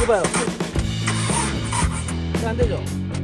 이거 봐요. 안 되죠?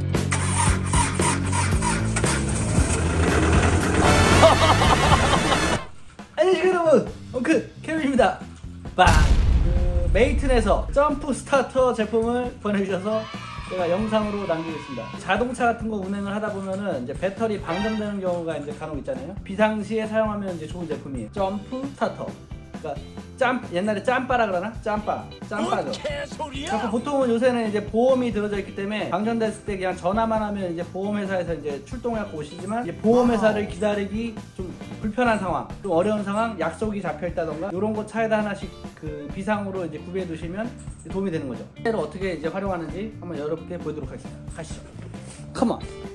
안녕하세요 여러분, 케빈입니다. 빵! 메이튼에서 점프 스타터 제품을 보내주셔서 제가 영상으로 남기겠습니다. 자동차 같은 거 운행을 하다 보면은 이제 배터리 방전되는 경우가 이제 간혹 있잖아요. 비상시에 사용하면 이제 좋은 제품이에요. 점프 스타터. 그러니까 옛날에 짬바라 그러나? 짬바죠. 그래서 보통은 요새는 이제 보험이 들어져 있기 때문에 방전됐을 때 그냥 전화만 하면 이제 보험회사에서 이제 출동해갖고 오시지만 이제 보험회사를 기다리기 좀 불편한 상황, 좀 어려운 상황, 약속이 잡혀 있다던가 이런 거 차에다 하나씩 그 비상으로 이제 구비해 두시면 도움이 되는 거죠. 실제로 어떻게 이제 활용하는지 한번 여러분께 보여드리도록 하겠습니다. 가시죠. 컴온.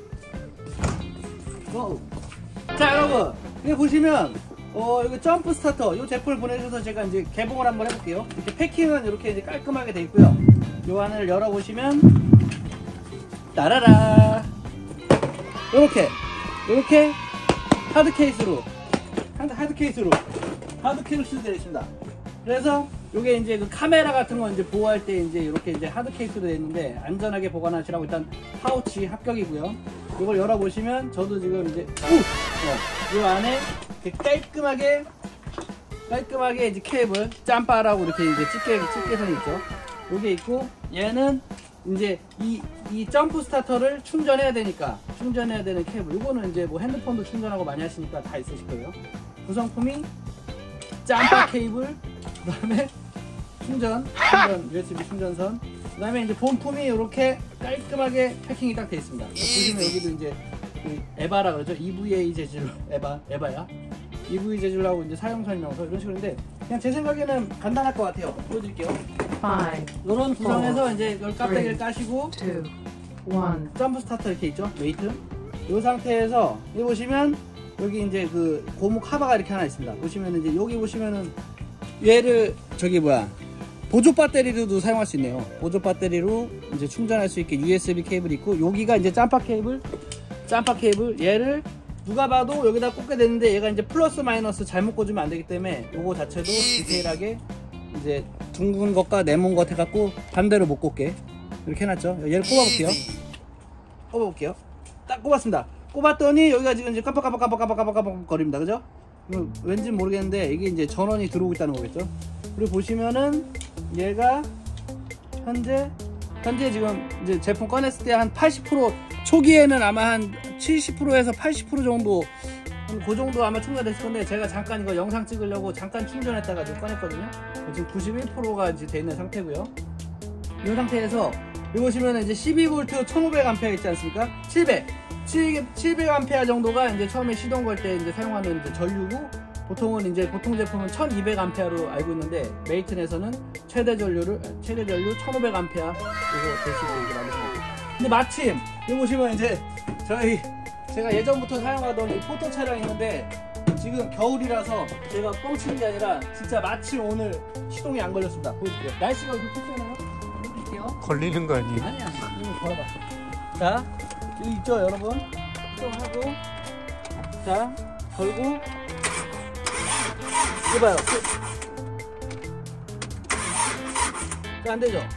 고. 자 여러분, 여기 보시면 이거 점프 스타터 이 제품을 보내주셔서 제가 이제 개봉을 한번 해볼게요. 이렇게 패킹은 이렇게 이제 깔끔하게 돼 있고요. 이 안을 열어보시면 따라라 이렇게 하드 케이스로 되어 있습니다. 그래서 이게 이제 그 카메라 같은 거 이제 보호할 때 이제 이렇게 이제 하드 케이스로 되어 있는데 안전하게 보관하시라고 일단 파우치 합격이고요. 이걸 열어보시면 저도 지금 이제 이 안에 깔끔하게 이제 케이블 짬바라고 이렇게 이제 집게선이 있죠. 요게 있고, 얘는 이제 이 점프 스타터를 충전해야 되는 케이블. 요거는 이제 뭐 핸드폰도 충전하고 많이 하시니까 다 있으실 거예요. 구성품이 짬바 케이블, 그 다음에 충전 USB 충전선, 그 다음에 이제 본품이 이렇게 깔끔하게 패킹이 딱 되어 있습니다. 보시면 여기도 이제 그 에바라 그러죠. EVA 재질, 에바야. EV 재질하고 이제 사용 설명서 이런 식으로인데 그냥 제 생각에는 간단할 것 같아요. 보여드릴게요. 이런 구성에서 이제 이걸 깍대기를 까시고 점프 스타터 이렇게 있죠. 메이트. 이 상태에서 여기 보시면 여기 이제 그 고무 카바가 이렇게 하나 있습니다. 보시면 이제 여기 보시면은 얘를 보조 배터리로도 사용할 수 있네요. 보조 배터리로 이제 충전할 수 있게 USB 케이블이 있고, 여기가 이제 짬바 케이블. 얘를 누가 봐도 여기다 꽂게 되는데 얘가 이제 플러스 마이너스 잘못 꽂으면 안 되기 때문에 요거 자체도 디테일하게 이제 둥근 것과 네모인 것 해갖고 반대로 못 꽂게 이렇게 해놨죠. 얘를 꼽아볼게요. 딱 꼽았습니다. 꼽았더니 여기가 지금 이제 깜빡깜빡 거립니다. 그죠? 왠지 모르겠는데 이게 이제 전원이 들어오고 있다는 거겠죠. 그리고 보시면은 얘가 현재 지금 이제 제품 꺼냈을 때 한 80% 초기에는 아마 한 70%에서 80% 정도 그 정도 아마 충전됐을 건데, 제가 잠깐 이거 영상 찍으려고 잠깐 충전했다가 지금 꺼냈거든요. 지금 91%가 이제 돼 있는 상태고요. 이 상태에서 여기 보시면 이제 12V 1500A 있지 않습니까? 700A 정도가 이제 처음에 시동 걸 때 이제 사용하는 이제 전류고, 보통은 이제 보통 제품은 1200A로 알고 있는데 메이튼에서는 최대 전류 1500A 이거 대시고 이제 만드십니다. 근데 마침 여기 보시면 이제 제가 예전부터 사용하던 이 포터 차량이 있는데 지금 겨울이라서 제가 뻥치는 게 아니라 진짜 마침 오늘 시동이 안 걸렸습니다. 보여줄게요. 날씨가 이렇게 춥잖아요. 보여줄게요. 걸리는 거 아니에요? 아니야. 이거 걸어봐. 자, 여기 있죠 여러분. 시동하고, 자 걸고, 이거 봐요. 자, 안 되죠?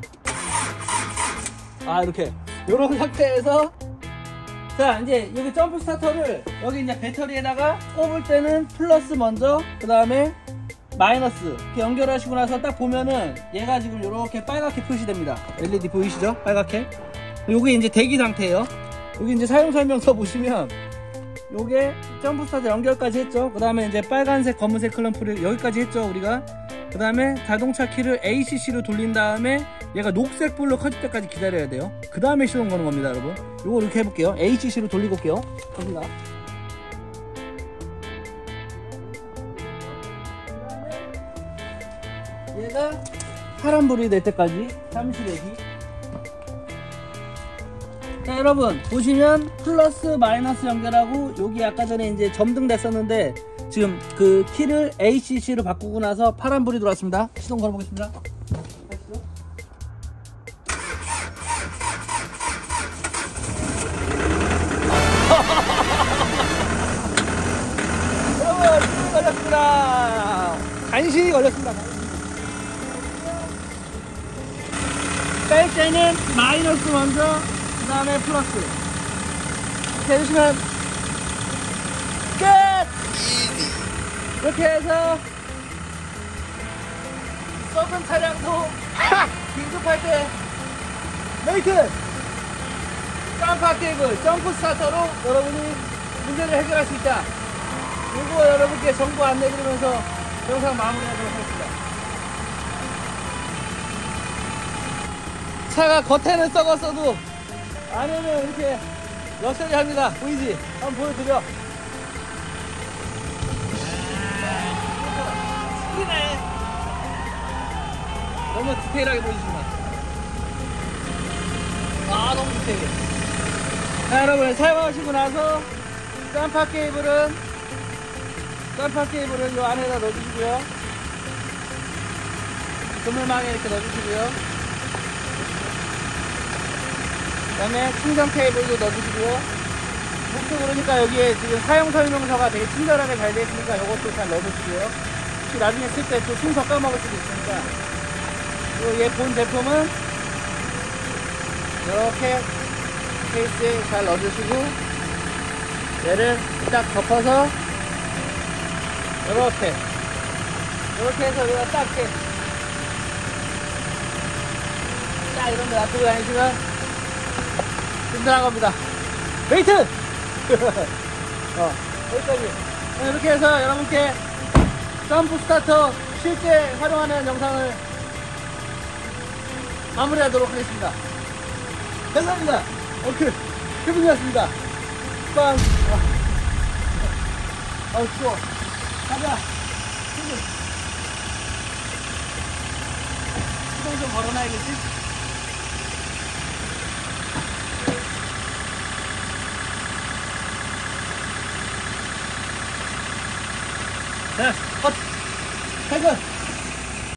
이렇게 요런 상태에서, 자 이제 여기 점프 스타터를 여기 이제 배터리에다가 꼽을 때는 플러스 먼저, 그 다음에 마이너스 이렇게 연결하시고 나서 딱 보면은 얘가 지금 이렇게 빨갛게 표시됩니다. LED 보이시죠? 빨갛게. 요게 이제 대기 상태예요. 여기 이제 사용 설명서 보시면 요게 점프 스타터 연결까지 했죠. 그 다음에 이제 빨간색 검은색 클럼프를 여기까지 했죠 우리가. 그 다음에 자동차 키를 ACC로 돌린 다음에 얘가 녹색 불로 켜질 때까지 기다려야 돼요. 그 다음에 시동 거는 겁니다 여러분. 요거 이렇게 해볼게요. ACC로 돌리고 올게요. 갑니다. 얘가 파란불이 될 때까지 잠시 대기. 자 여러분 보시면 플러스 마이너스 연결하고, 여기 아까 전에 이제 점등 됐었는데 지금 그 키를 ACC로 바꾸고 나서 파란불이 들어왔습니다. 시동 걸어보겠습니다. 여러분 걸렸습니다. 간신히 걸렸습니다. 뺄 때는 마이너스 먼저, 그 다음에 플러스. 이렇게 해주시면 끝! 이렇게 해서 썩은 차량도 긴급할 때 메이트! 깜빡 케이블 점프 스타터로 여러분이 문제를 해결할 수 있다. 이거 여러분께 정보 안내드리면서 영상 마무리하도록 하겠습니다. 차가 겉에는 썩었어도 안에는 이렇게 럭셔리합니다. 보이지? 한번 보여드려. 튀기네. 너무 디테일하게 보이시구나. 아, 너무 디테일해. 자, 여러분 사용하시고 나서 깜빡 케이블은 이 안에다 넣어주시고요. 그물망에 이렇게 넣어주시고요. 그 다음에 충전 케이블도 넣어주시고요. 혹시 모르니까 여기에 지금 사용 설명서가 되게 친절하게 잘 되어 있으니까 이것도 잘 넣어주시고요. 혹시 나중에 쓸 때 또 순서 까먹을 수도 있으니까. 그리고 얘 본 제품은 이렇게 케이스에 잘 넣어주시고, 얘를 딱 덮어서 이렇게 해서 우리가 딱 이렇게 딱 이런 데 놔두고 다니시면 든든한 겁니다. 메이트! 여기까지. 이렇게 해서 여러분께 점프 스타터 실제 활용하는 영상을 마무리하도록 하겠습니다. 감사합니다. 오케이. 해보겠습니다. 빵. 추워. 가자. 시동 좀 걸어놔야겠지? 네, 컷. 퇴근.